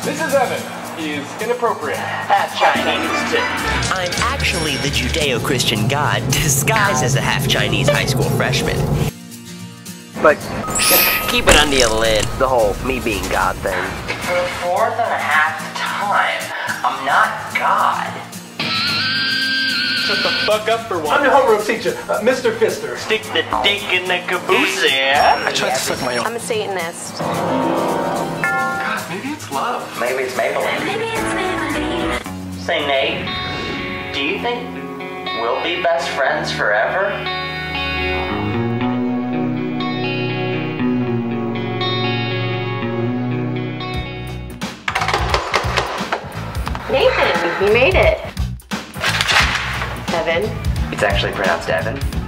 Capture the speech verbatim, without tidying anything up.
This is Evan. He's inappropriate. Half Chinese, too. I'm actually the Judeo-Christian god disguised as a half-Chinese high school freshman. But keep it under your lid, the whole me being God thing. For the fourth and a half time, I'm not God. Shut the fuck up for I'm one. your homeroom teacher, uh, Mister Fister. Stick the dick in the caboose, yeah? I tried to suck my own. I'm a Satanist. God, maybe it's love. Maybe it's Maybelline. Maybe it's Maybelline. Say, Nate, do you think we'll be best friends forever? Nathan, you made it. Evan. It's actually pronounced Evan.